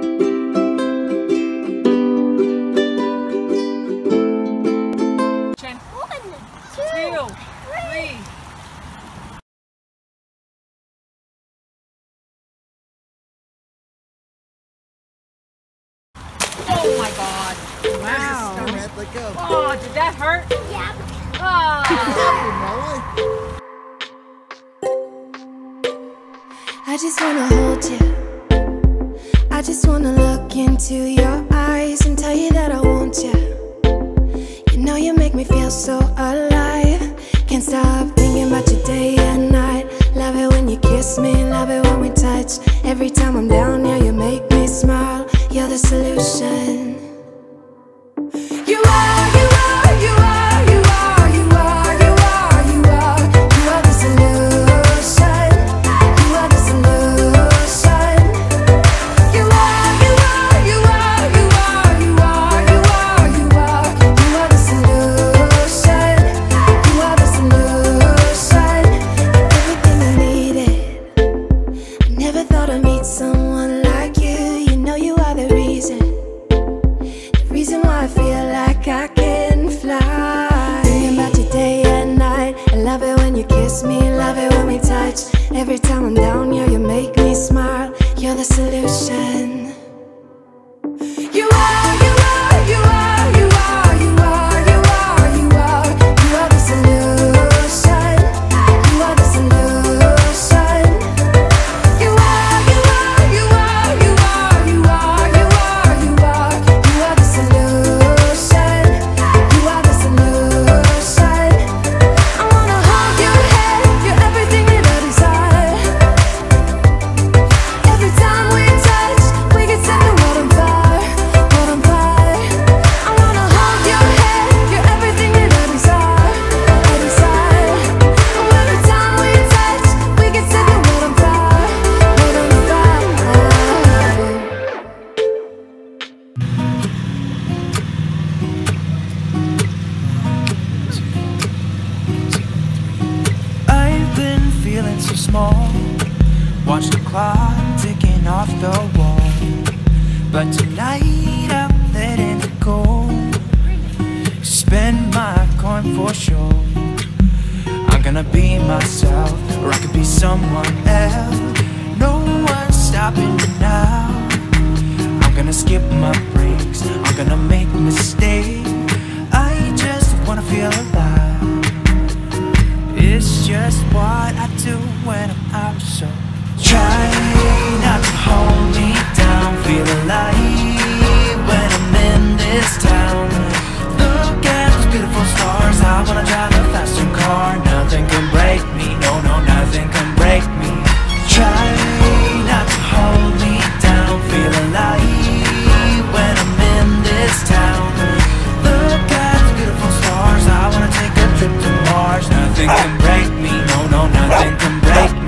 Oh my God. Wow. Let go. Oh, did that hurt? Yeah. Oh. I just wanna hold you. I just wanna look into your eyes and tell you that I want you. You know you make me feel so alive. Can't stop thinking about you day and night. Love it when you kiss me, love it when we touch. Every time I'm down here, you make me smile. You're the solution. You are, you are, you are, you are, you are, you are, you are. You are the solution. You are the solution. You are, you are, you are, you are, you are, you are, you are. You are the solution. You are the solution. Everything I needed. I never thought I'd meet someone like you. You know you are the reason why I feel like I can fly. Thinking about you day and night. I love it when you kiss me, love it when we touch. Every time I'm down here, you make me smile. You're the solution. You are, you are, you are, you are, you are, you are, you are. You are the solution. You are the solution. You are, you are, you are, you are, you are, you are, you are. You are the solution. You are the solution. I wanna hold your head. You're everything that I desire. Every time we touch, we can set the world on fire, world on fire. I wanna hold your head. You're everything that I desire, I desire. Oh, every time we touch, we can set the world on fire, world on fire. I've been feeling so small. Watch the clock ticking off the wall. But tonight I'm letting it go. Spend my coin for sure. I'm gonna be myself, or I could be someone else. No one's stopping me now. I'm gonna skip my breaks, I'm gonna make mistakes. I just wanna feel alive. It's just what I do when I'm out, so try not to hold me down. Feel alive when I'm in this town. Look at those beautiful stars. I wanna drive a faster car. Nothing can break me, no, no, nothing can break me. Try not to hold me down. Feel alive when I'm in this town. Look at the beautiful stars. I wanna take a trip to Mars. Nothing can break me, no, no, nothing can break me.